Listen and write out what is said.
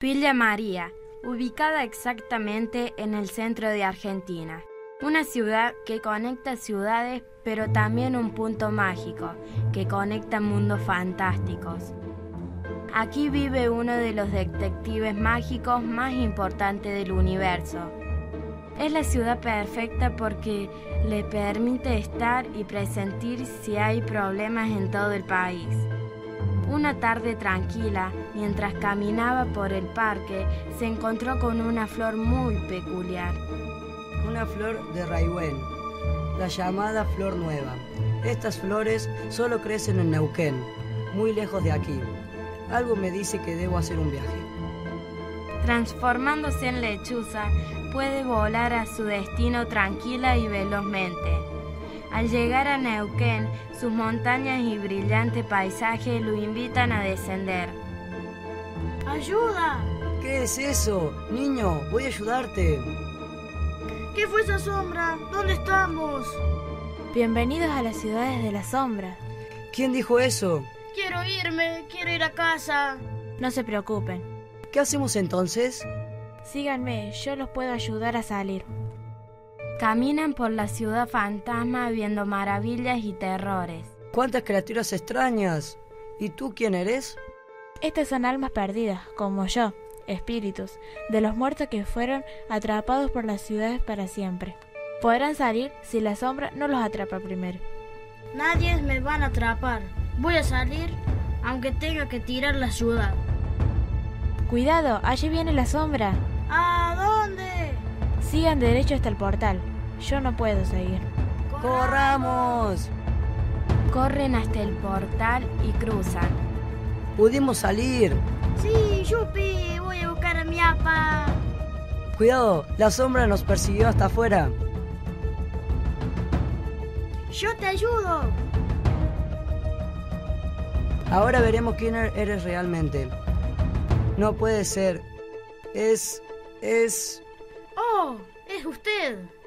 Villa María, ubicada exactamente en el centro de Argentina. Una ciudad que conecta ciudades, pero también un punto mágico, que conecta mundos fantásticos. Aquí vive uno de los detectives mágicos más importantes del universo. Es la ciudad perfecta porque le permite estar y presentir si hay problemas en todo el país. Una tarde tranquila, mientras caminaba por el parque, se encontró con una flor muy peculiar. Una flor de Raigüen, la llamada flor nueva. Estas flores solo crecen en Neuquén, muy lejos de aquí. Algo me dice que debo hacer un viaje. Transformándose en lechuza, puede volar a su destino tranquila y velozmente. Al llegar a Neuquén, sus montañas y brillante paisaje lo invitan a descender. ¡Ayuda! ¿Qué es eso? Niño, voy a ayudarte. ¿Qué fue esa sombra? ¿Dónde estamos? Bienvenidos a las ciudades de la sombra. ¿Quién dijo eso? Quiero irme, quiero ir a casa. No se preocupen. ¿Qué hacemos entonces? Síganme, yo los puedo ayudar a salir. Caminan por la ciudad fantasma viendo maravillas y terrores. ¡Cuántas criaturas extrañas! ¿Y tú quién eres? Estas son almas perdidas, como yo, espíritus, de los muertos que fueron atrapados por las ciudades para siempre. Podrán salir si la sombra no los atrapa primero. Nadie me van a atrapar. Voy a salir, aunque tenga que tirar la ciudad. ¡Cuidado! Allí viene la sombra. ¿A dónde? Sigan derecho hasta el portal. Yo no puedo seguir. ¡Corramos! Corren hasta el portal y cruzan. ¡Pudimos salir! Sí, yupi, voy a buscar a mi apa. ¡Cuidado! La sombra nos persiguió hasta afuera. Yo te ayudo. Ahora veremos quién eres realmente. No puede ser. Es... Oh, es usted.